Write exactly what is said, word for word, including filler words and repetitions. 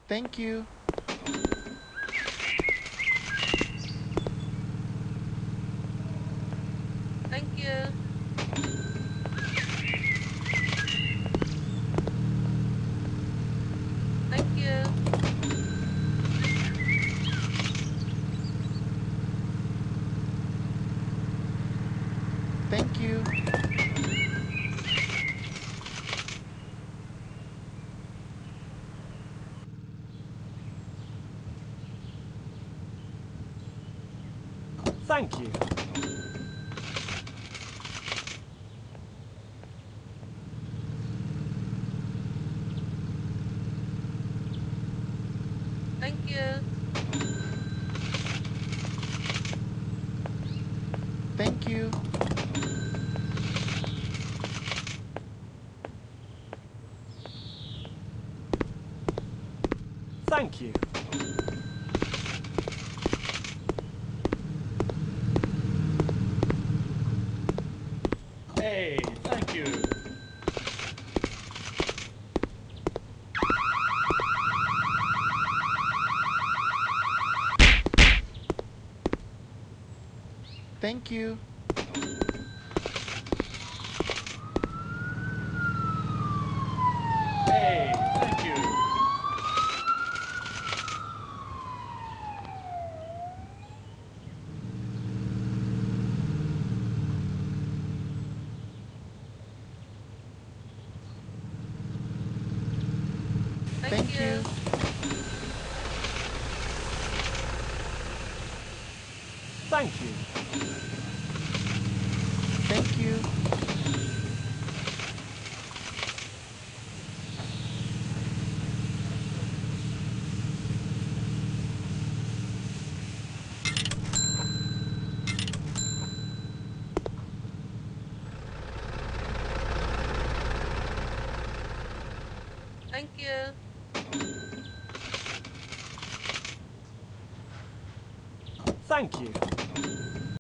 Thank you. Thank you. Thank you. Thank you. Thank you. Thank you. Thank you. Thank you. Hey, thank you. Thank you. Hey, thank you. Thank Thank you. you. Thank you. Thank you. Thank you. Thank you.